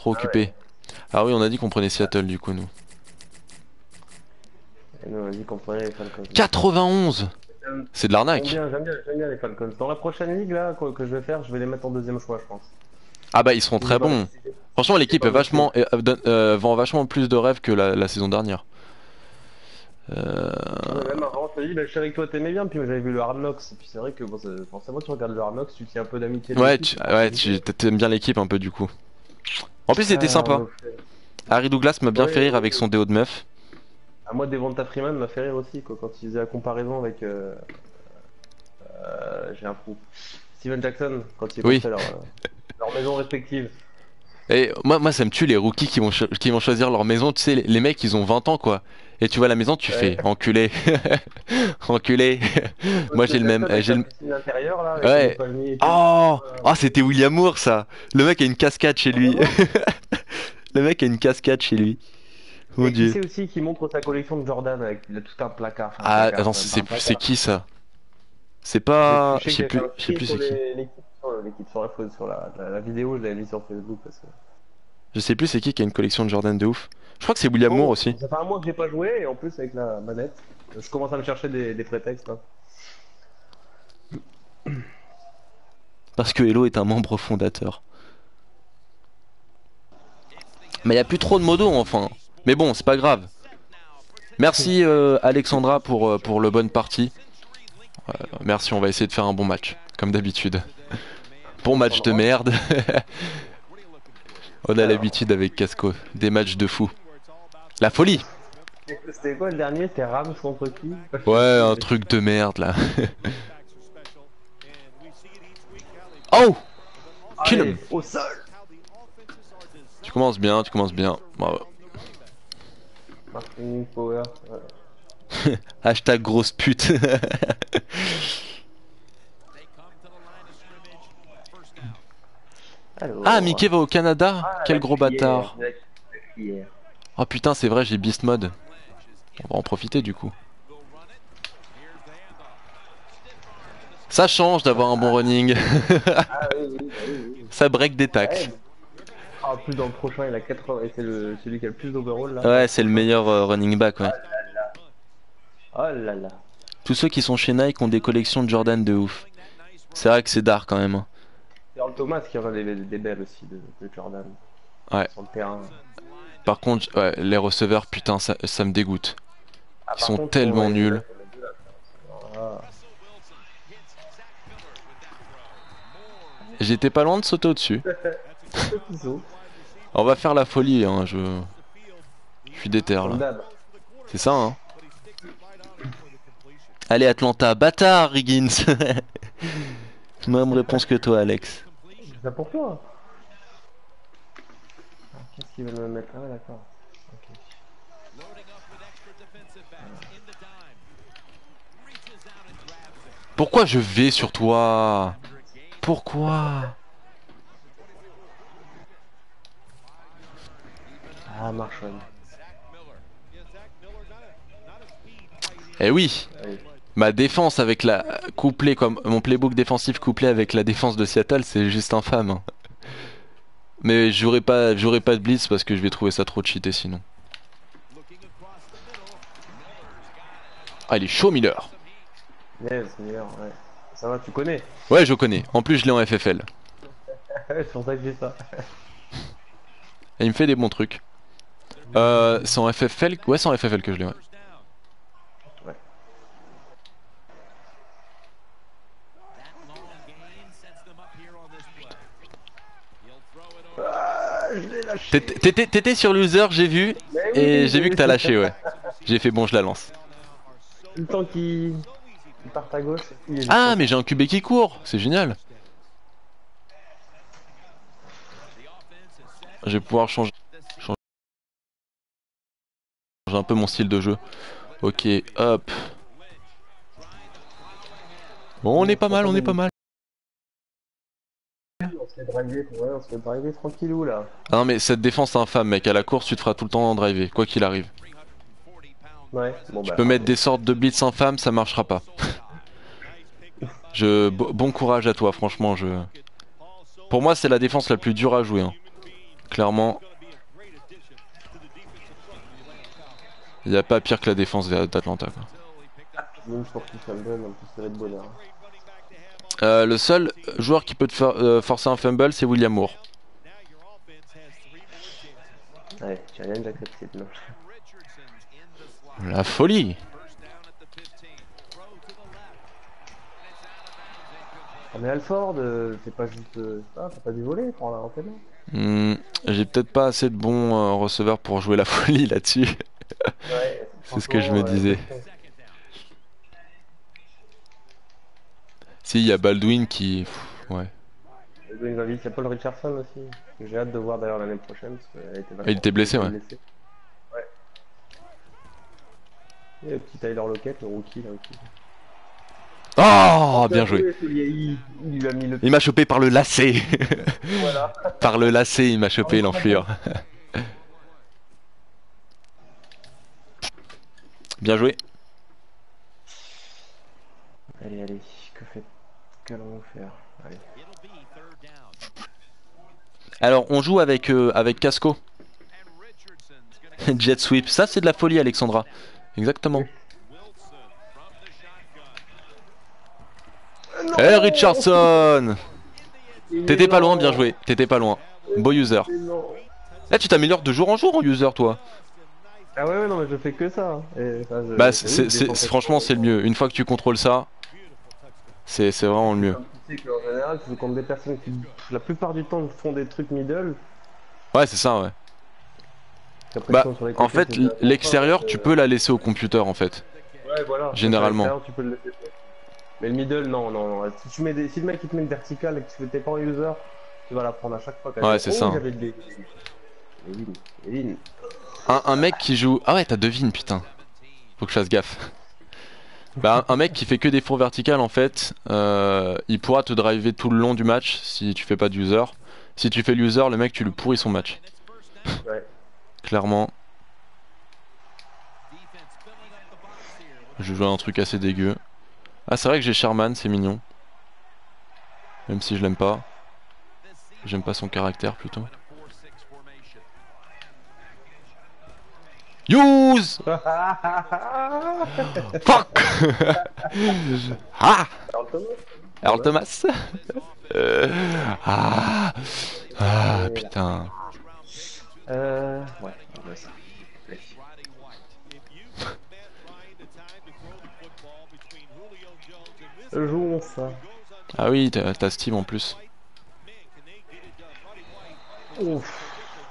trop Ah ouais. occupé. Ah oui, on a dit qu'on prenait Seattle du coup, nous. Et nous, vas-y, comprenez les Falcons. 91. C'est de l'arnaque. J'aime bien les Falcons. Dans la prochaine ligue là que je vais faire, je vais les mettre en deuxième choix, je pense. Ah bah ils seront Si j'ai très pas, bons. si Franchement, j'ai l'équipe pas est bossé. vachement vend vachement plus de rêves que la saison dernière. Euh, Ouais, même avant, je te dis, bah, je savais que toi t'aimais bien, puis moi, j'avais vu le Hard Knocks, et puis c'est vrai que bon, forcément tu regardes le Hard Knocks, tu tiens un peu d'amitié de Ouais, l'équipe, c'est ouais, forcément. t'aimes bien l'équipe un peu du coup. En plus, c'était Ah, sympa. Harry Douglas m'a bien ouais, fait rire ouais, avec ouais. son déo de meuf. Ah, moi, Devonta Freeman m'a fait rire aussi, quoi, quand il faisait la comparaison avec. J'ai un trou. Steven Jackson, quand ils Oui. construisent leur maison respective. Et moi, ça me tue les rookies qui vont choisir leur maison. Tu sais, les mecs, ils ont 20 ans, quoi. Et tu vois la maison, tu fais Ouais. enculé. Enculé. Moi, j'ai Steven le même. Jackson avec J'ai la le... piscine intérieure, là, avec les Ouais. palmiers et tout. Oh, Oh là oh, là. c'était William Moore, ça. Le mec a une cascade chez On vient lui. voir. Le mec a une cascade chez lui. Mon Et qui Dieu. c'est aussi qui montre sa collection de Jordan avec il a tout un placard, enfin un Ah, placard, attends, même pas un c'est placard. qui ça? C'est Je pas. sais que j'avais fait un Je sais screen plus sur c'est qui. l'équipe sur la photo, sur la vidéo, je l'avais mis sur Facebook parce que. Je sais plus c'est qui a une collection de Jordan de ouf. Je crois que c'est William Moore Oh, aussi. ça fait un mois que j'ai pas joué et en plus avec la manette, je commence à me chercher des prétextes, hein. Parce que Hello est un membre fondateur. Mais il y a plus trop de modos enfin. Mais bon, c'est pas grave. Merci Alexandra pour le bonne partie. Merci, on va essayer de faire un bon match, comme d'habitude. Bon match de Alexandra. merde. On a Alors, l'habitude avec Casco. Des matchs de fou. La folie. c'était quoi le dernier? C'était Rams contre qui? Je sais Ouais, plus, un mais. truc de merde là. Oh, kill Allez, him. au sol! Tu commences bien, tu commences bien. Bravo. Marketing Power. Ouais. Hashtag grosse pute. Ah, Alors. Mickey va au Canada? Ah, Quel la gros cuillère. bâtard. La cuillère. Oh putain, c'est vrai, j'ai Beast Mode. On va en profiter du coup. Ça change d'avoir un bon running. Ah oui, oui, bah oui, oui. Ça break des Ouais, tacles. mais- Ah, en plus dans le prochain, il a 80 et c'est celui qui a le plus d'overall là, dans le Ouais, c'est le prochain. meilleur running back, Oh ouais. là là. Oh là là. Tous ceux qui sont chez Nike ont des collections de Jordan de ouf. C'est vrai que c'est dark quand même, hein. C'est Earl Thomas qui en a des belles aussi de Jordan Ouais. sur le terrain. Par contre, ouais, les receveurs, putain, ça me dégoûte. Ah, Ils par sont contre, tellement ouais, nuls. ah. J'étais pas loin de sauter au-dessus. Petit saut, On va faire la folie, hein. Je suis déter comme là. d'hab. C'est ça, hein. Allez, Atlanta, bâtard, Higgins. Même réponse que toi, Alex. C'est ça pour toi. Ah, qu'est-ce qu'ils veulent me mettre? Ah ouais, d'accord. Ok. Pourquoi je vais sur toi? Pourquoi? Ah, Marshall. Eh oui, Allez. ma défense avec la couplée comme mon playbook défensif couplé avec la défense de Seattle, c'est juste infâme, hein. Mais j'aurais pas de blitz parce que je vais trouver ça trop cheaté sinon. Ah, il est chaud Miller. Yes, Miller, ouais. Ça va, tu connais. Ouais, je connais. En plus, je l'ai en FFL. Ouais, c'est pour ça que j'ai ça. Et il me fait des bons trucs. C'est en FFL. Ouais, c'est en FFL que je l'ai. Ouais. Ouais. Ah, je l'ai lâché. T'étais sur loser, j'ai vu. Mais Et oui, j'ai vu que t'as lâché, ouais. J'ai fait bon, je la lance. le temps qu'il parte à gauche, il est juste Ah, en mais face. j'ai un QB qui court. C'est génial. Je vais pouvoir changer un peu mon style de jeu. Ok, hop. Bon, on est pas mal, on est pas mal. On se fait driver, ouais, on se fait driver tranquillou là. Ah non, mais cette défense infâme, mec. À la course, tu te feras tout le temps en driver, quoi qu'il arrive. Ouais, bon Tu bah peux mettre raté. des sortes de blitz infâmes, ça marchera pas. Bon courage à toi, franchement. Pour moi, c'est la défense la plus dure à jouer, hein. Clairement, il n'y a pas pire que la défense d'Atlanta, quoi. Même pour qu'il fumble, en plus ça va être bonheur. Le seul joueur qui peut te forcer un fumble, c'est William Moore. Ouais, j'ai rien d'accepté, non. La folie. Ah, mais Alford, c'est pas juste ça, t'as pas du voler pour la rentrée. J'ai peut-être pas assez de bons receveurs pour jouer la folie là-dessus. Ouais, C'est ce que je me disais. Si, il y a Baldwin qui... ouais. Il y a Paul Richardson aussi. J'ai hâte de voir d'ailleurs l'année prochaine. Parce Il était blessé, ouais. Ouais. Et le petit Tyler Lockett, le rookie là aussi. Oh, bien joué. Il m'a chopé par le lacet. Voilà. Par le lacet, il m'a chopé l'enflure. Bien joué. Allez, qu'allons-nous faire? Allez. Alors, on joue avec Casco. Jet sweep. Ça, c'est de la folie, Alexandra. Exactement. Eh, Richardson! T'étais pas loin, bien joué. T'étais pas loin. Beau user. Là, tu t'améliores de jour en jour en user, toi. Ah ouais, non, mais je fais que ça. Et, enfin, bah, franchement, c'est le mieux. Une fois que tu contrôles ça, c'est vraiment le mieux. Tu sais qu'en général, tu joues contre des personnes qui, la plupart du temps, font des trucs middle. Ouais, c'est ça, ouais. Bah, en fait, l'extérieur, tu peux la laisser au computer, en fait. Ouais, voilà. Généralement. Tu peux le laisser. Mais le middle, non, non. Si le mec il te met une verticale et que tu t'es pas en user, tu vas la prendre à chaque fois. Ouais, c'est ça. Un mec qui joue... Ah ouais, t'as devine, putain. Faut que je fasse gaffe. Bah, un mec qui fait que des fours verticales, en fait, il pourra te driver tout le long du match si tu fais pas d'user. Si tu fais l'user, le mec, tu lui pourris son match. Ouais. Clairement. Je joue à un truc assez dégueu. Ah, c'est vrai que j'ai Sherman, c'est mignon. Même si je l'aime pas. J'aime pas son caractère, plutôt. Use! Fuck! Ah! Earl Thomas? Ah! Ah, putain. Ouais, on va ça. Jouons ça. Ah oui, t'as Steve en plus. Ouf.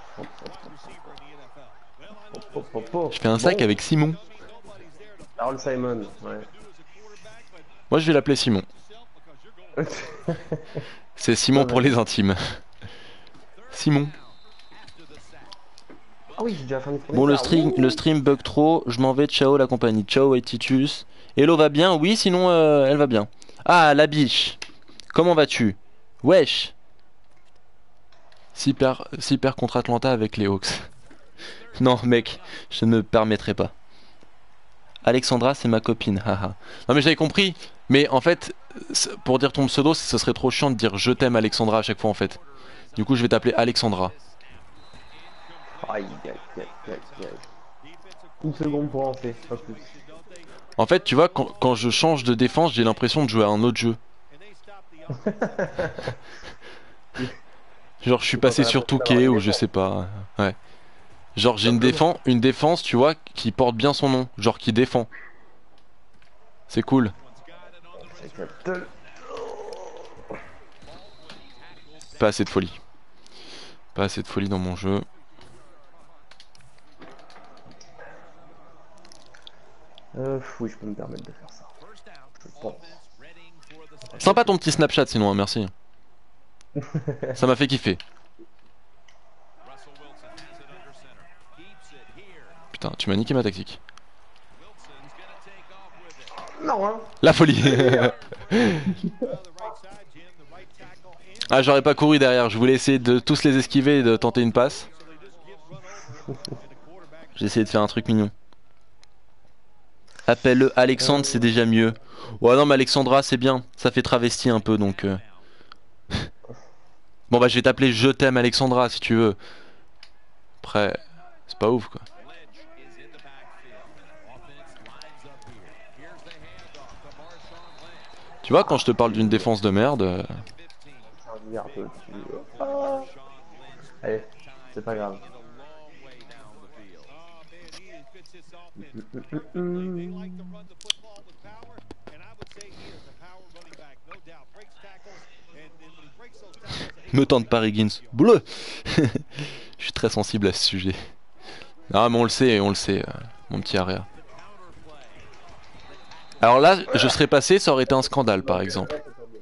Je fais un sac avec Simon. Harold Simon, ouais. Moi je vais l'appeler Simon. C'est Simon pour les intimes. Simon. Ah oui, j'ai déjà fait bon, le stream bug trop. Je m'en vais. Ciao la compagnie. Ciao Etitus. Hello va bien? Oui, sinon elle va bien. Ah, la biche. Comment vas-tu? Wesh. Super contre Atlanta avec les Hawks. Non mec, je ne me permettrai pas. Alexandra c'est ma copine, haha. Non mais j'avais compris, mais en fait, pour dire ton pseudo, ce serait trop chiant de dire je t'aime Alexandra à chaque fois en fait. Du coup je vais t'appeler Alexandra. Aïe aïe aïe aïe aïe. Une seconde pour lancer, pas plus. En fait tu vois, quand je change de défense, j'ai l'impression de jouer à un autre jeu. Genre je suis passé sur Touquet ou je sais pas. Ouais. Genre j'ai une défense, tu vois, qui porte bien son nom, genre qui défend. C'est cool. Pas assez de folie. Pas assez de folie dans mon jeu. Oui, je peux me permettre de faire ça. Je pense. Sympa ton petit Snapchat sinon, hein, merci. Ça m'a fait kiffer. Putain, tu m'as niqué ma tactique. Non, hein. La folie. Ah, j'aurais pas couru derrière, je voulais essayer de tous les esquiver et de tenter une passe. J'ai essayé de faire un truc mignon. Appelle-le Alexandre, c'est déjà mieux. Ouais non mais Alexandra c'est bien, ça fait travesti un peu donc... Bon bah je vais t'appeler Je t'aime Alexandra si tu veux. Après, c'est pas ouf quoi. Tu vois, quand je te parle d'une défense de merde, Un milliard au-dessus. Ah. Allez, c'est pas grave. me tente pas Riggins. Bleu. Je suis très sensible à ce sujet. Ah mais on le sait, mon petit Area. Alors là, je serais passé, ça aurait été un scandale par exemple.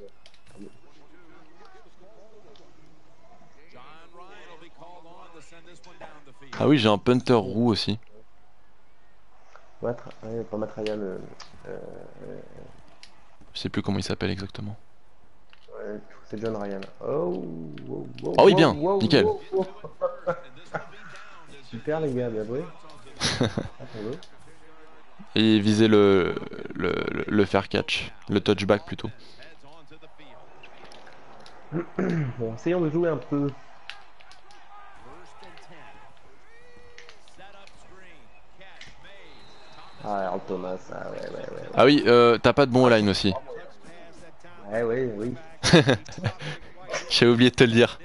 Ah oui, j'ai un punter roux aussi. Ouais, pour mettre Ryan. Je sais plus comment il s'appelle exactement. Ouais, c'est John Ryan. Oh, wow, wow, Ah oui, wow, bien, wow, nickel. wow, wow. Super les gars, bien joué. Attendez. Et viser le fair catch, le touchback plutôt. Bon, essayons de jouer un peu. Ah, Earl Thomas, ah ouais, ouais, ouais, Ah oui, t'as pas de bon line aussi. ouais. Ouais, oui. J'ai oublié de te le dire.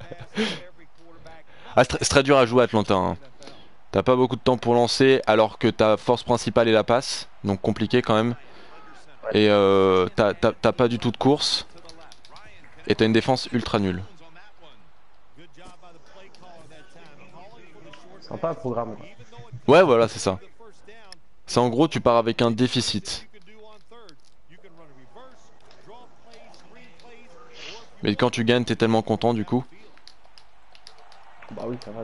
Ah, c'est très dur à jouer Atlanta. Hein. T'as pas beaucoup de temps pour lancer alors que ta force principale est la passe. Donc compliqué quand même. Et t'as pas du tout de course. Et t'as une défense ultra nulle. Sympa le programme. Quoi. Ouais, voilà, c'est ça. C'est en gros, tu pars avec un déficit. Mais quand tu gagnes, t'es tellement content du coup. Bah oui, ça va.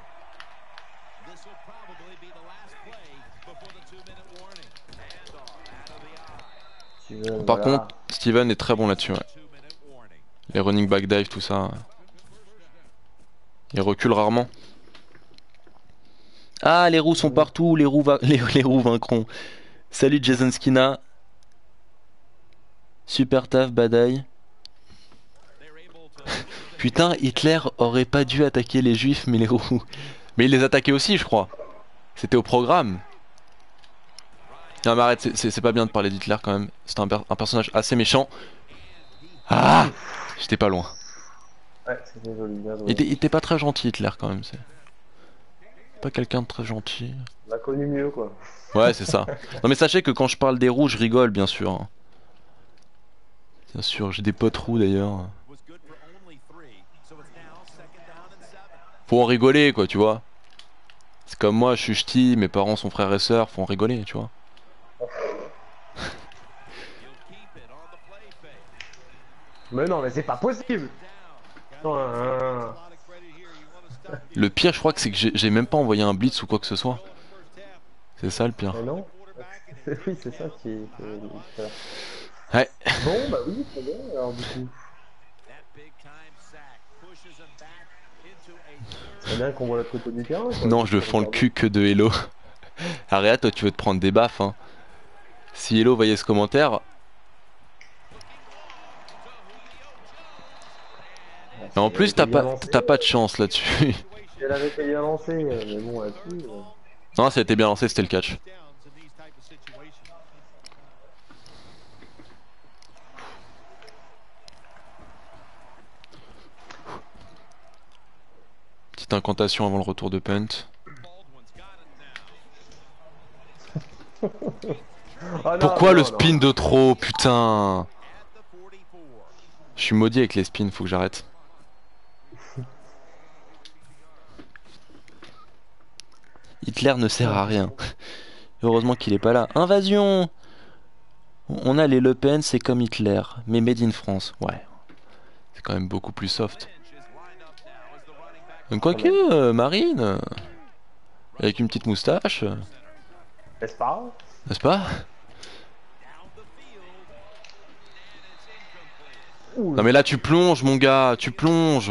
Steven, Par contre, voilà. Steven est très bon là-dessus. Ouais. Les running back dive, tout ça. Il recule rarement. Ah, les roues sont partout, les roues vaincront. Salut Jason Skina. Super taf, badaille. Putain, Hitler aurait pas dû attaquer les juifs, mais les roues. Mais il les attaquait aussi, je crois. C'était au programme. Non, mais arrête, c'est pas bien de parler d'Hitler quand même. C'est un personnage assez méchant. Ah, j'étais pas loin. Ouais, c'était joli, bien joué. Il était pas très gentil, Hitler quand même. C'est pas quelqu'un de très gentil. On l'a connu mieux, quoi. Ouais, c'est ça. Non, mais sachez que quand je parle des roux, je rigole, bien sûr. Hein. Bien sûr, j'ai des potes roux d'ailleurs. Faut en rigoler, quoi, tu vois. C'est comme moi, je suis ch'ti, mes parents sont frères et sœurs, faut en rigoler, tu vois. Mais non, mais c'est pas possible. Non, Le pire, je crois que c'est que j'ai même pas envoyé un blitz ou quoi que ce soit. C'est ça le pire. mais non. Oui, c'est ça Ouais. Bon, bah oui, c'est bon, alors du coup. C'est bien qu'on voit l'autre côté du terrain, quoi. Non, je fends le cul que de Hello. Aria, toi, tu veux te prendre des baffes, hein. Si Hello voyait ce commentaire. Et en plus, t'as pas de chance là-dessus. Elle avait été bien lancée, mais bon, là-dessus. Non, ça a été bien lancé, c'était le catch. Petite incantation avant le retour de punt. Ah, non, Pourquoi non, le non, spin non. de trop, putain? Je suis maudit avec les spins, faut que j'arrête. Hitler ne sert à rien. Heureusement qu'il est pas là. Invasion! On a les Le Pen, c'est comme Hitler, mais made in France. Ouais, c'est quand même beaucoup plus soft. Quoique, Marine, avec une petite moustache, N'est-ce pas? n'est-ce pas? Ouh. Non mais là tu plonges mon gars, tu plonges.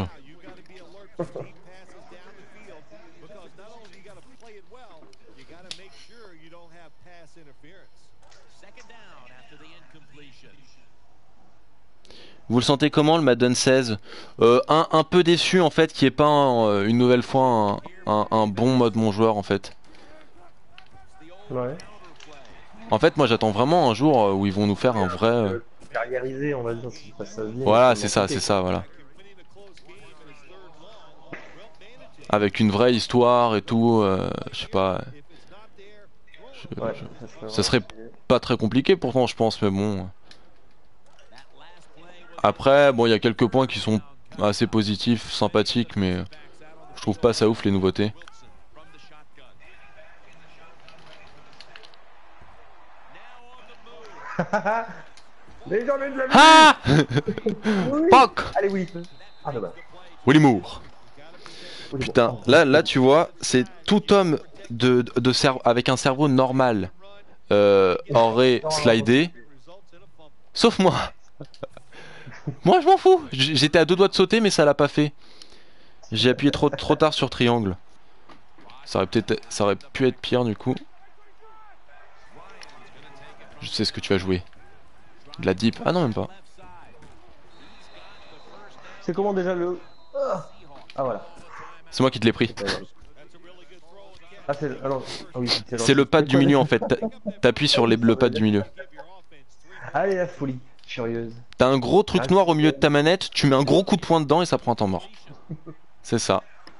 Vous le sentez comment le Madden 16? Un peu déçu en fait qu'il n'y ait pas une nouvelle fois un bon mode mon joueur en fait. Ouais. En fait moi j'attends vraiment un jour où ils vont nous faire un vrai... Carriérisé, on va dire, si ça se dit. Voilà c'est ça voilà. Avec une vraie histoire et tout, je sais pas... Ouais, ça serait pas très compliqué pourtant je pense mais bon... Après bon il y a quelques points qui sont assez positifs, sympathiques mais je trouve pas ça ouf les nouveautés. Les gens de la vie. Ah Oui. Poc Allez, oui. Ah, dommage. Willy Moore. Putain, là tu vois, c'est tout homme avec un cerveau normal aurait slidé, sauf moi. Moi je m'en fous. J'étais à deux doigts de sauter mais ça l'a pas fait. J'ai appuyé trop tard sur triangle. Ça aurait pu être pire du coup. Je sais ce que tu vas jouer. De la deep. Ah non même pas. C'est comment déjà le... Ah voilà. C'est moi qui te l'ai pris. Ah c'est... Ah non. Ah oui, C'est le pad du milieu en fait. T'appuies sur le pad du milieu. Allez la folie furieuse. T'as un gros truc noir au milieu de ta manette, tu mets un gros coup de poing dedans et ça prend un temps mort. C'est ça.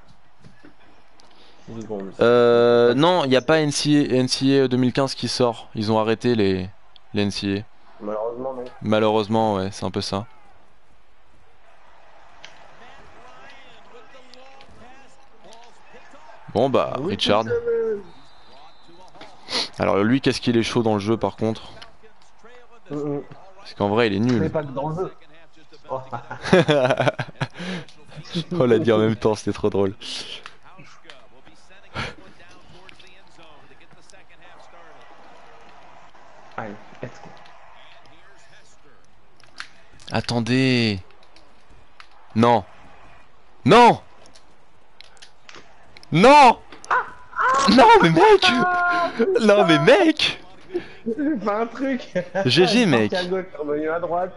Non, il n'y a pas NCA 2015 qui sort. Ils ont arrêté les NCA. Malheureusement non. Malheureusement, ouais, c'est un peu ça. Bon bah, Richard. Alors lui, qu'est-ce qu'il est chaud dans le jeu par contre? Parce qu'en vrai, il est nul. Pas que dans le jeu. On l'a dit en même temps, c'était trop drôle. Allez, let's go. Attendez. Non. Non. Non. Non mais mec. Non mais mec. J'ai fait un truc. GG mec. À gauche, revenu à droite.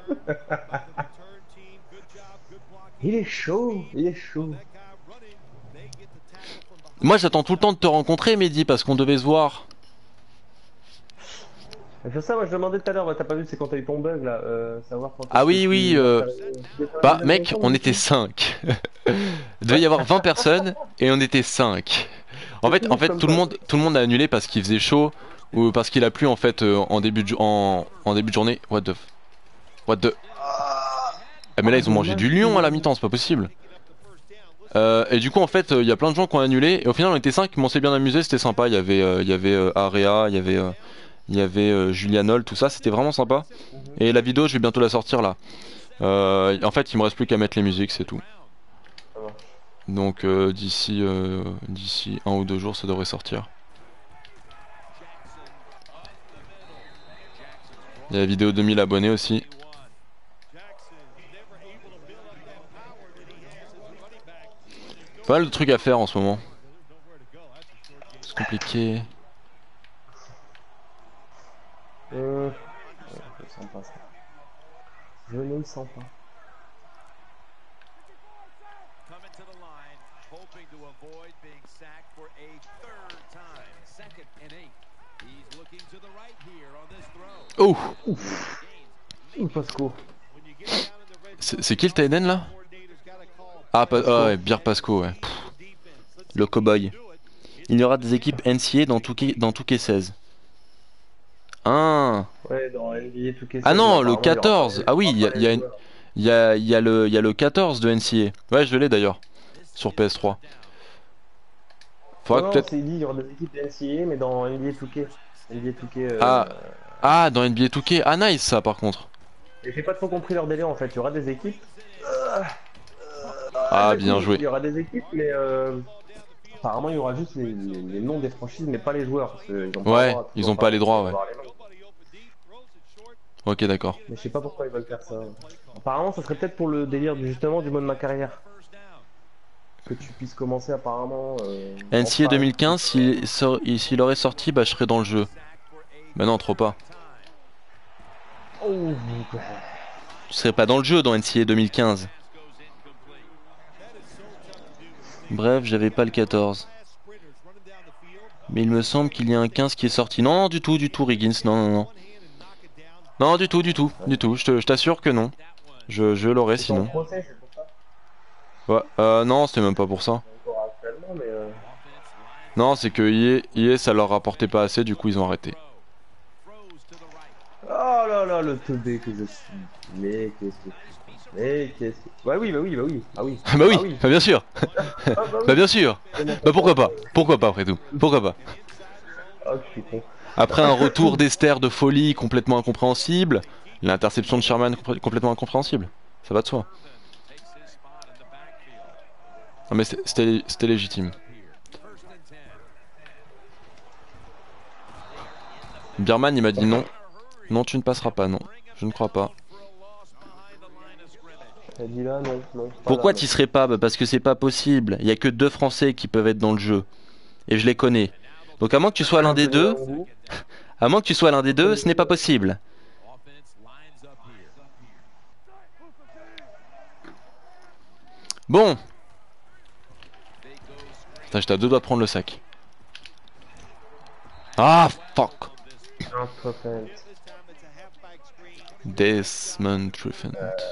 Il est chaud, il est chaud. Moi j'attends tout le temps de te rencontrer Mehdi parce qu'on devait se voir. C'est ça, moi je demandais tout à l'heure, t'as pas vu c'est quand t'as eu ton bug là, savoir quand... Ah oui, bah mec, on était 5. Il devait y avoir 20 personnes et on était 5. En fait tout le monde a annulé parce qu'il faisait chaud ou parce qu'il a plu en fait en début de journée. What the... Ah mais là ils ont mangé du lion à la mi-temps, c'est pas possible. Et du coup en fait il y a plein de gens qui ont annulé et au final on était 5 mais on s'est bien amusé, c'était sympa. Il y avait Area, il y avait Julianol, tout ça, c'était vraiment sympa. Et la vidéo je vais bientôt la sortir là. En fait il me reste plus qu'à mettre les musiques, c'est tout. Donc d'ici 1 ou 2 jours ça devrait sortir. Il y a la vidéo de 1000 abonnés aussi. Pas mal de trucs à faire en ce moment. C'est compliqué. Je le sens pas ça. Je ne le sens pas. Oh! Pasco. C'est qui le Taiden là? Ah, ouais, Beer Pasco, ouais. Pff, le cowboy. Il y aura des équipes NCA dans Touquet 16. Ah. Ouais, dans NBA 2K16. Ah non, le 14. Ah oui, il y a le 14 de NCA. Ouais, je l'ai d'ailleurs. Sur PS3. Faudra peut-être... il dit il y aura des équipes NCA mais dans NBA 2K. NBA 2K Ah, dans NBA 2K. Ah nice ça par contre. Et j'ai pas trop compris leur délire en fait. Il y aura des équipes. Ah bien joué. Il y aura des équipes mais apparemment il y aura juste les noms des franchises mais pas les joueurs. Parce qu'ils ont pas ils ont pas les droits, ouais. Ok d'accord. Mais je sais pas pourquoi ils veulent faire ça. Apparemment ça serait peut-être pour le délire justement du mode ma carrière. Que tu puisses commencer apparemment... NCA 2015, s'il aurait sorti, bah je serais dans le jeu. Mais non, trop pas. Oh, Tu serais pas dans le jeu dans NCAA 2015. Bref, j'avais pas le 14. Mais il me semble qu'il y a un 15 qui est sorti. Non, du tout, Riggins. Non, non, non. Non, du tout. Je t'assure que non. Je l'aurais Ils sont en sinon. procès, c'est pour ça. Ouais, non, c'était même pas pour ça. Encore actuellement, mais Non, c'est que EA, ça leur rapportait pas assez, du coup ils ont arrêté. oh là là, le teubé que je suis. Mais qu'est-ce que Mais qu'est-ce que... Bah oui, bah oui, bah oui. Ah oui. Bah oui, Ah oui. bah bien sûr. Ah bah Bah oui. bien sûr. Bah pourquoi pas. Pourquoi pas après tout. Pourquoi pas. Ah, je suis con. Après un retour d'Esther de folie complètement incompréhensible, l'interception de Sherman complètement incompréhensible. Ça va de soi. Non mais c'était légitime. Bierman il m'a dit non. Non tu ne passeras pas, non. Je ne crois pas. Elle dit là, non, non. Pas Pourquoi là, t'y non. serais pas? Bah parce que c'est pas possible. Il y a que 2 Français qui peuvent être dans le jeu. Et je les connais. Donc à moins que tu sois l'un On des connaît deux, Rango. à moins que tu sois l'un des deux, ce n'est pas possible. Bon. Putain, j'étais à 2 doigts de prendre le sac. Ah, fuck. Un prophet. Desmond Trufant.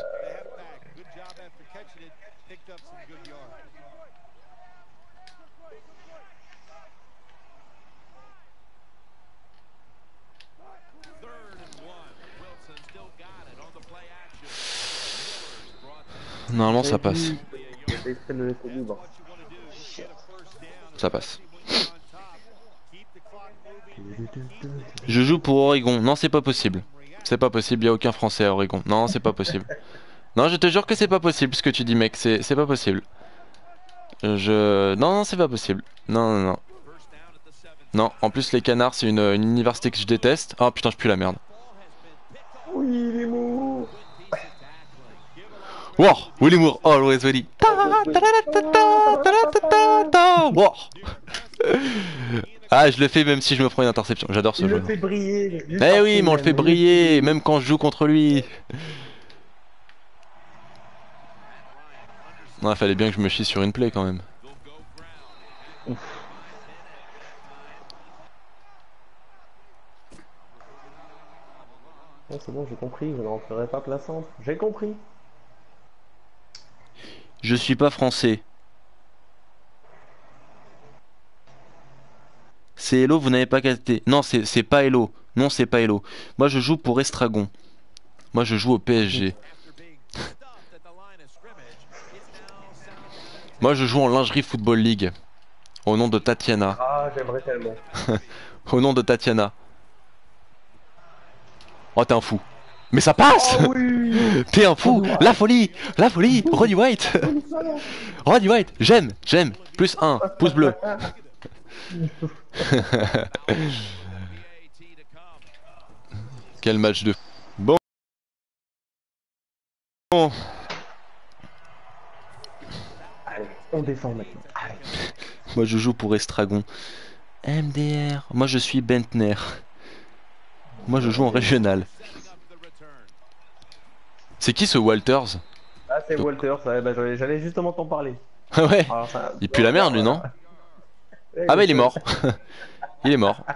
Normalement, ça passe. J'ai fait exprès de le laisser libre. Ça passe. Je joue pour Oregon. Non, c'est pas possible. C'est pas possible, y a aucun Français à Oregon. Non, c'est pas possible. Non, je te jure que c'est pas possible ce que tu dis, mec. C'est pas possible. Non, non, c'est pas possible. Non, non, non. Non, en plus, les canards, c'est une université que je déteste. Oh putain, je pue la merde. Oui, les mots. Wow, Willy Moore, always ready. Wow. Ah, je le fais même si je me prends une interception. J'adore ce Il jeu. le fait briller. juste Eh parce oui, mais on le qu'il fait aime. briller, même quand je joue contre lui. Non, il fallait bien que je me chie sur une play quand même. Oh, c'est bon, j'ai compris, je ne rentrerai pas plein centre. J'ai compris. Je suis pas français. C'est Hello, vous n'avez pas capté. Non, c'est pas Hello. Non, c'est pas Hello. Moi, je joue pour Estragon. Moi, je joue au PSG. Moi, je joue en lingerie Football League. Au nom de Tatiana. Ah, j'aimerais tellement. Au nom de Tatiana. Oh, t'es un fou. Mais ça passe. Oh oui. T'es un fou. La folie. La folie. Roddy White. Roddy White. J'aime. J'aime. Plus 1. Pouce bleu. Quel match de... Bon. Allez, on descend maintenant. Allez. Moi, je joue pour Estragon. MDR. Moi, je suis Bentner. Moi, je joue en régional. C'est qui ce Walters? Ah, c'est Walter, ça, bah, j'allais justement t'en parler. Ah ouais. Alors, ça... Il pue la merde, lui, non? Ouais, Ah bah, il est mort. Il est mort.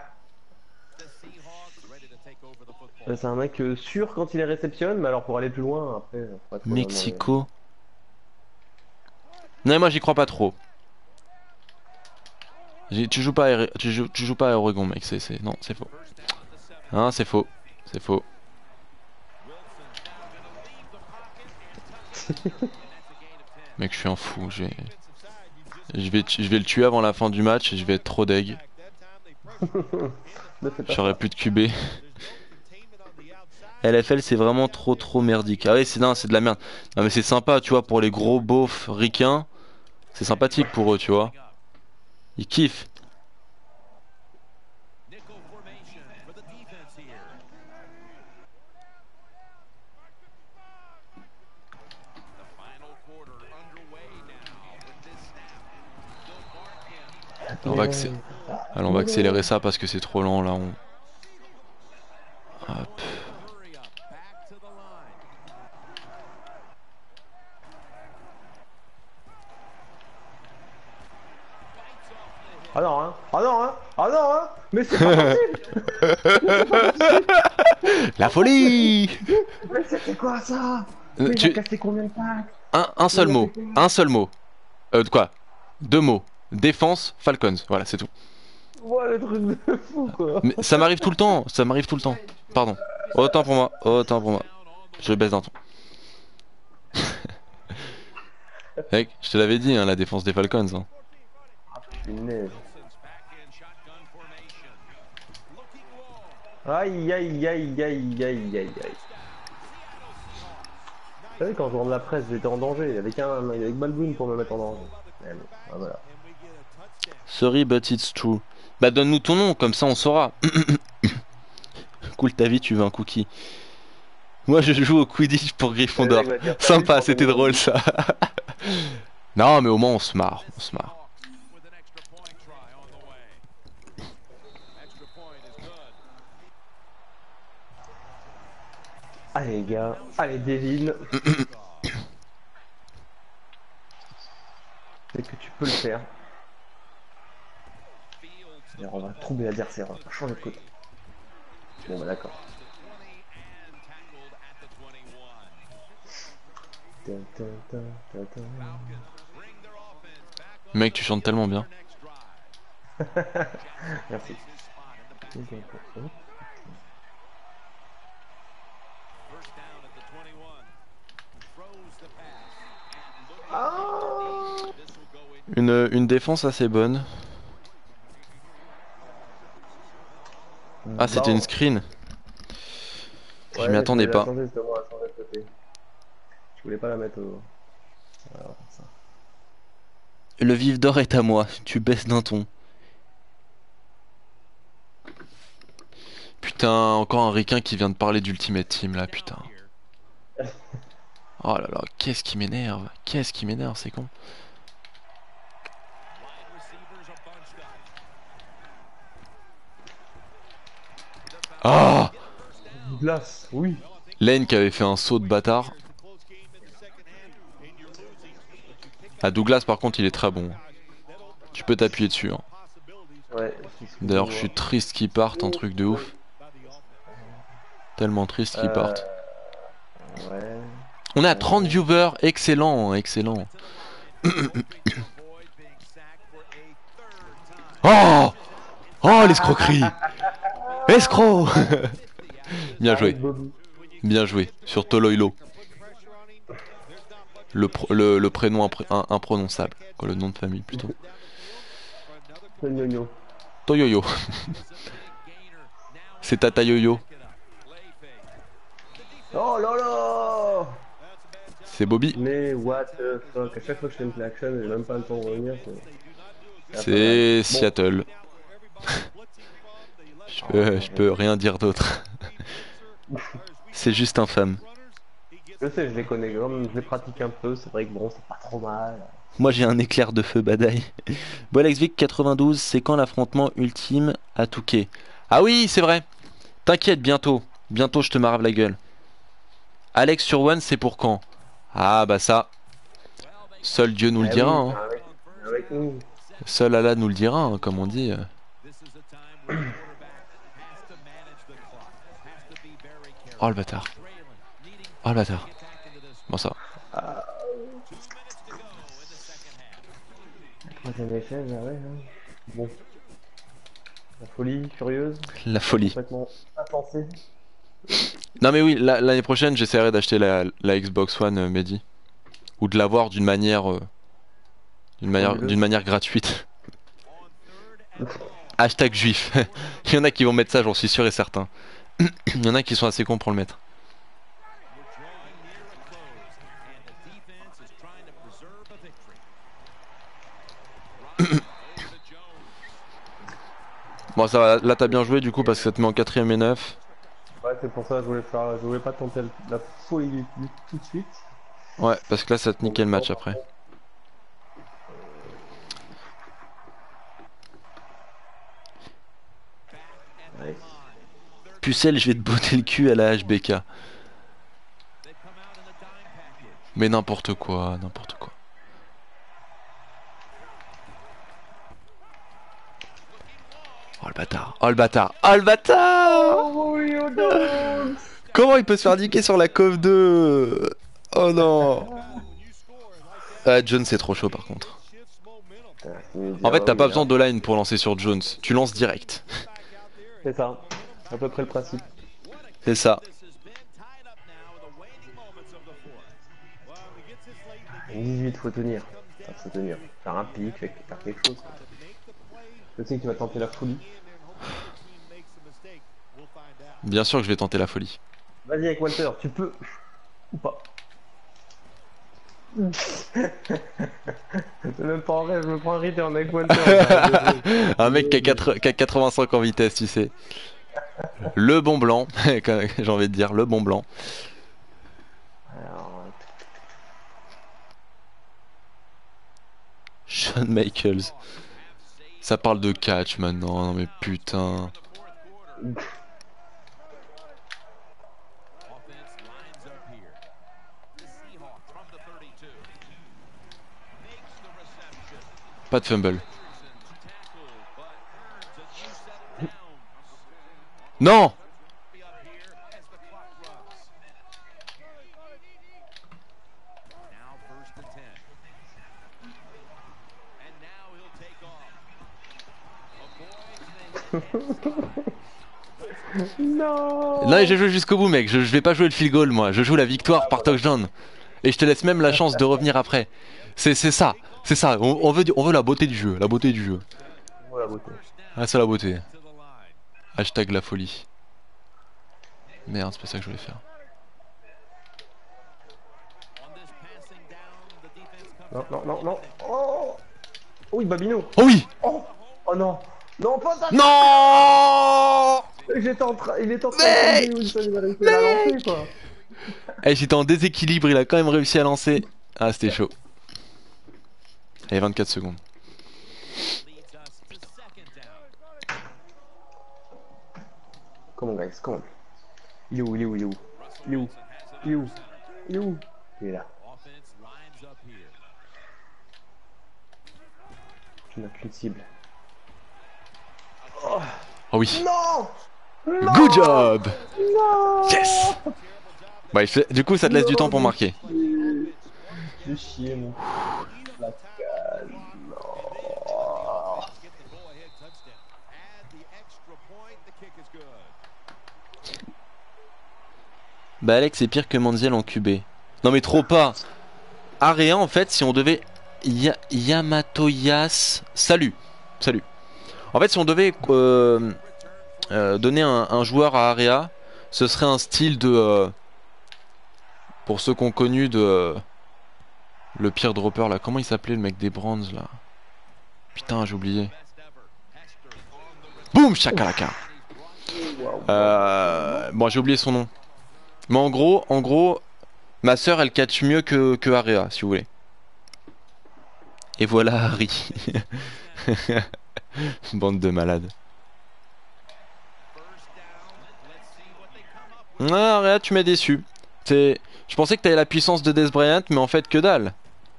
c'est un mec sûr quand il les réceptionne, mais alors pour aller plus loin, après... faut être vraiment, Mexico. Non, mais moi, j'y crois pas trop. Tu joues pas à, tu joues pas à Oregon, mec. Non, c'est faux. Hein, c'est faux. C'est faux. Mec, je suis un fou. Je vais le tuer avant la fin du match et je vais être trop deg. Ne fais pas J'aurai ça. plus de QB. LFL, c'est vraiment trop merdique. Ah ouais, non, c'est de la merde. Non, mais c'est sympa, tu vois, pour les gros beaufs ricains. C'est sympathique pour eux, tu vois. Ils kiffent. On va accélérer ça parce que c'est trop lent là. Hop. Ah non, hein. Ah non, hein. Ah non, hein. Mais c'est pas possible. La folie! Mais c'était quoi ça? Mais il a Tu... cassé combien de packs? un Mais seul il a fait mot. quoi? Un seul mot. Quoi? Deux mots. Défense, Falcons. Voilà, c'est tout. Ouais, le truc de fou, quoi. Mais ça m'arrive tout le temps. Ça m'arrive tout le temps. Pardon. Autant pour moi. Autant pour moi. Je baisse d'un ton. Mec, je te l'avais dit, hein, la défense des Falcons. Hein. Punaise. Aïe, aïe, aïe, aïe, aïe, aïe, aïe. Vous savez, quand je rentre de la presse, j'étais en danger. Avec Balboon pour me mettre en danger. Mais bon, ah, voilà. Sorry, but it's true. Bah, donne-nous ton nom, comme ça on saura. Cool ta vie, tu veux un cookie. Moi, je joue au Quidditch pour Le Gryffondor. mec va dire salut Sympa, pour c'était donner drôle mon- ça. Non, mais au moins on se marre. On se marre. Allez, les gars. Allez, Devin. C'est que tu peux le faire. Alors, on va troubler l'adversaire. On va changer de côté. Bon, bah d'accord. Ta, ta, ta, ta, ta. Mec, tu chantes tellement bien. Merci. Ah, Une défense assez bonne. Ah, c'était une bon. screen. Je Ouais, m'y mais je attendais voulais la pas. changer justement, la changer de côté. Je voulais pas la mettre au. Voilà, comme ça. Le vif d'or est à moi. Tu baisses d'un ton. Putain, encore un requin qui vient de parler d'Ultimate Team là, putain. Oh là là, qu'est-ce qui m'énerve. Qu'est-ce qui m'énerve, c'est con. Ah, Glace, oui. Lane qui avait fait un saut de bâtard. Ah, Douglas par contre il est très bon. Tu peux t'appuyer dessus. Hein. Ouais, D'ailleurs je excusez-moi. suis triste qu'ils partent, un truc de ouf. Tellement triste qu'ils Euh. partent. Ouais. On est à 30 viewers, excellent, excellent. Oh, oh l'escroquerie. Escroc. Bien joué, Arrête, Bobby. bien joué. Sur Toloilo. Le prénom imprononçable. Quoi, le nom de famille plutôt. C'est gnogno. Toyoyo. C'est Tata Yoyo. Oh là là! C'est Bobby. Mais what the fuck? À chaque fois que je fais une klaxon, j'ai même pas le temps de revenir. C'est Bon. Seattle. Je peux rien dire d'autre. C'est juste infâme. Je sais, je les connais, comme je les pratique un peu, c'est vrai que bon, c'est pas trop mal. Moi j'ai un éclair de feu badaille. Bolexvic 92, c'est quand l'affrontement ultime à Touquet? Ah oui, c'est vrai. T'inquiète, bientôt. Bientôt je te marave la gueule. Alex sur One, c'est pour quand? Ah bah ça. Seul Dieu nous le Ah dira. oui, Hein. avec nous. Seul Allah nous le dira, hein, comme on dit. Oh le bâtard. Oh le bâtard. Bon ça. Ah, troisième échelle, ah ouais. Hein. Bon, la folie furieuse, La folie. complètement insensée. Non mais oui, l'année prochaine j'essaierai d'acheter la Xbox One, Mehdi. Ou de l'avoir d'une manière gratuite. Hashtag juif. Il y en a qui vont mettre ça, j'en suis sûr et certain. Il y en a qui sont assez cons pour le mettre. Bon ça va, là t'as bien joué du coup parce que ça te met en 4ème et 9. Ouais, c'est pour ça que je voulais pas tenter la folie tout de suite. Ouais, parce que là ça te niquait le match après. Ouais. Pucelle, je vais te botter le cul à la HBK. Mais n'importe quoi, n'importe quoi. le bâtard. Oh le bâtard. Oh le bâtard. Oh, Julio Jones. Comment il peut se faire niquer sur la CoV 2? Oh non. Jones c'est trop chaud par contre. Putain, il me dit, En ah fait bah t'as oui, pas là. besoin de line pour lancer sur Jones. Tu lances direct. C'est ça. À peu près le principe. C'est ça. 18, faut tenir. Faut tenir. Faire un pic, faire quelque chose. Quoi. Je sais que tu vas tenter la folie. Bien sûr que je vais tenter la folie. Vas-y avec Walter, tu peux. Ou pas. C'est même pas en rêve, je me prends un return avec Walter. Un mec qui a 85 en vitesse, tu sais. Le bon blanc, j'ai envie de dire, le bon blanc. Alors, Shawn Michaels. Ça parle de catch maintenant, non mais putain. Pas de fumble. Non! non. Non, j'ai joué jusqu'au bout, mec. Je vais pas jouer le field goal, moi. Je joue la victoire par touchdown. Et je te laisse même la chance de revenir après. C'est ça. C'est ça. On veut la beauté du jeu. La beauté du jeu. Voilà, beauté. Ah, c'est la beauté. Hashtag la folie. Merde, c'est pas ça que je voulais faire. Non, non, non, non. Oh, oui, Babino. Oh oui! Oh, oh non. Non, pas ça. Non! J'étais en train. Il est en train Mec, de tomber. Wilson, il va réussir à la lancer, quoi. Eh, j'étais en déséquilibre, il a quand même réussi à lancer. Ah, c'était chaud. Allez, 24 secondes. Comment, guys, comment? Il est où? Il est où? Il est où? Il est où? Il est où? Il est où? Il est là. Tu n'as qu'une cible. Oh, Oh oui. non! Non! Good job! Non! Yes! Ouais, du coup, ça te laisse du temps pour marquer. Fais chier, mon. La calme. Non. Bah, Alex, c'est pire que Manziel en QB. Non, mais trop pas! Area, en fait, si on devait. Yamatoyas. Salut! Salut! En fait, si on devait donner un joueur à Area, ce serait un style de. Pour ceux qui ont connu de. Le pire dropper là. Comment il s'appelait le mec des Browns là? Putain, j'ai oublié. Boum, chakalaka! Bon, j'ai oublié son nom. Mais en gros, ma soeur elle catch mieux que Area, si vous voulez. Et voilà Harry. Bande de malades. Ah, Area, tu m'as déçu. Je pensais que t'avais la puissance de Dez Bryant, mais en fait, que dalle.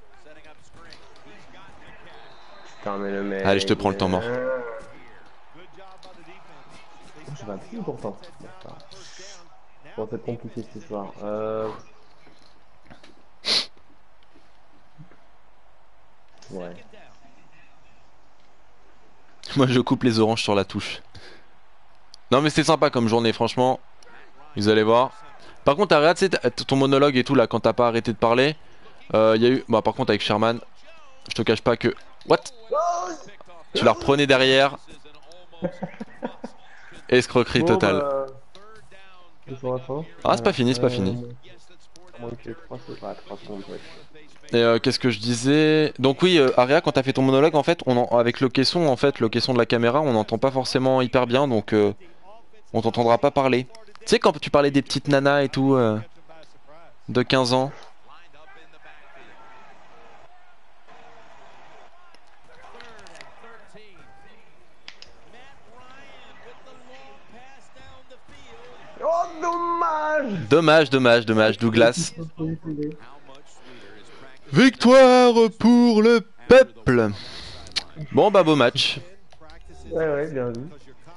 Putain, mais le mec. Allez, je te prends le temps mort. Je vais un petit pourtant. Bon, c'est compliqué cette histoire. Ouais. Moi, je coupe les oranges sur la touche. Non, mais c'était sympa comme journée, franchement. Vous allez voir. Par contre, arrête, tu sais, ton monologue et tout là, quand t'as pas arrêté de parler. Y a eu. Bah, par contre, avec Sherman, je te cache pas que. What? Tu la reprenais derrière. Escroquerie Bon, totale. bah, sur la fin. Ah, c'est pas fini, c'est pas fini. Moins que 3 secondes, ouais. Et qu'est-ce que je disais? Donc oui, Aria, quand t'as fait ton monologue, en fait, avec le caisson, en fait, le caisson de la caméra, on n'entend pas forcément hyper bien, donc on t'entendra pas parler. Tu sais quand tu parlais des petites nanas et tout, de 15 ans. Oh, dommage! Dommage, Douglas. Victoire pour le peuple. Bon bah beau match. Ouais, bien vu.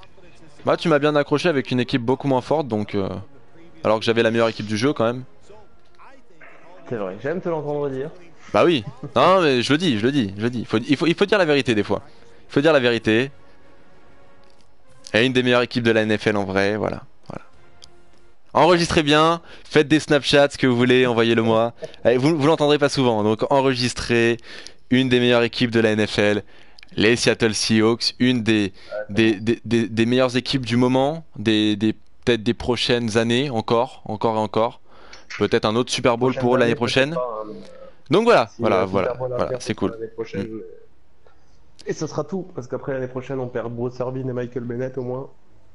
Bah, tu m'as bien accroché avec une équipe beaucoup moins forte, donc alors que j'avais la meilleure équipe du jeu quand même. C'est vrai, j'aime te l'entendre dire. Bah oui. Non, mais je le dis, je le dis, je le dis. Il faut dire la vérité des fois. Il faut dire la vérité. Et une des meilleures équipes de la NFL en vrai, voilà. Voilà. Enregistrez bien, faites des Snapchats, ce que vous voulez, envoyez-le moi. Vous l'entendrez pas souvent, donc enregistrez une des meilleures équipes de la NFL, les Seattle Seahawks, une des meilleures équipes du moment, peut-être des prochaines années, encore et encore. Peut-être un autre Super Bowl Prochaines pour eux l'année années, peut-être prochaine. pas, hein, mais Donc voilà, si voilà, Super voilà, Bowl à voilà, faire, ce c'est sera cool. l'année Mm. prochaine. Et ce sera tout, parce qu'après l'année prochaine, on perd Bruce Irvin et Michael Bennett au moins.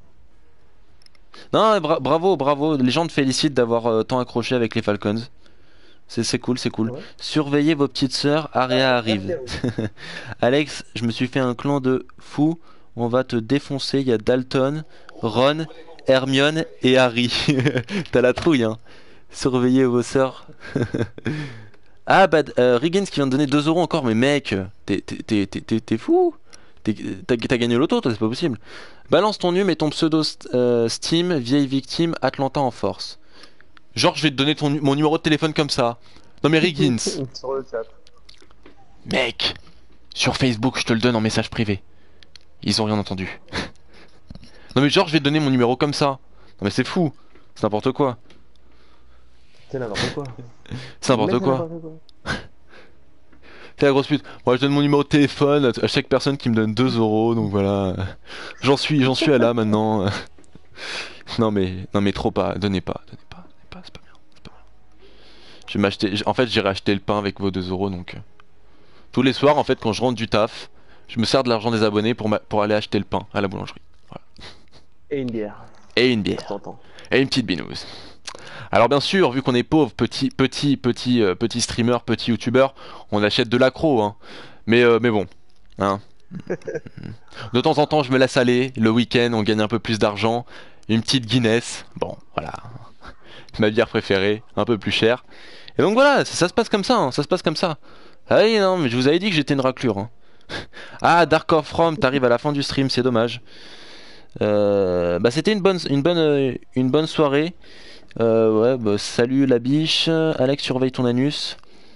Non, bravo, bravo. Les gens te félicitent d'avoir tant accroché avec les Falcons. C'est cool, c'est cool. Ouais. Surveillez vos petites sœurs, Aria Merci arrive. à vous. Alex, je me suis fait un clan de fous. On va te défoncer. Il y a Dalton, Ron, Hermione et Harry. T'as la trouille, hein. Surveillez vos sœurs. Ah, bah, Riggins qui vient de donner 2 euros encore. Mais mec, t'es fou. T'as gagné l'auto, toi, c'est pas possible. Balance ton num et ton pseudo Steam, vieille victime, Atlanta en force. Genre, je vais te donner mon numéro de téléphone comme ça. Non mais Riggins. Sur le chat. Mec, sur Facebook, je te le donne en message privé. Ils ont rien entendu. Non mais genre, je vais te donner mon numéro comme ça. Non mais c'est fou. C'est n'importe quoi. C'est n'importe quoi. C'est Mais n'importe c'est quoi. n'importe quoi. T'es la grosse pute. Moi, je donne mon numéro de téléphone à chaque personne qui me donne 2 euros. Donc voilà. J'en suis à là maintenant. Non mais trop pas. Donnez pas. C'est pas bien. C'est pas bien. Je vais m'acheter. En fait, j'irai acheter le pain avec vos 2 euros. Donc tous les soirs, en fait, quand je rentre du taf, je me sers de l'argent des abonnés pour aller acheter le pain à la boulangerie. Voilà. Et une bière. Et une Je bière. t'entends. Et une petite binouse. Alors bien sûr, vu qu'on est pauvre, petit streamer, petit youtubeur, on achète de l'accro, hein. Mais bon, hein. De temps en temps, je me laisse aller. Le week-end, on gagne un peu plus d'argent. Une petite Guinness. Bon, voilà. Ma bière préférée, un peu plus chère. Et donc voilà, ça se passe comme ça, hein, ça se passe comme ça. Ah oui, non, mais je vous avais dit que j'étais une raclure, hein. Ah, Dark of From, t'arrives à la fin du stream, c'est dommage. Bah c'était une bonne soirée. Ouais, bah, salut la biche. Alex, surveille ton anus.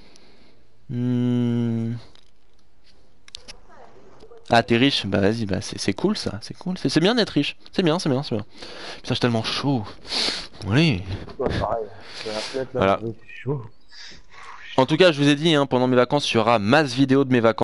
Hmm. Ah, t'es riche? Bah vas-y, bah c'est cool ça, c'est cool. C'est bien d'être riche. C'est bien, c'est bien, c'est bien. Putain, j'ai tellement chaud. Oui. Ouais, pareil. Je vais la fenêtre, là, Voilà. c'est chaud. En tout cas, je vous ai dit, hein, pendant mes vacances, il y aura masse vidéo de mes vacances.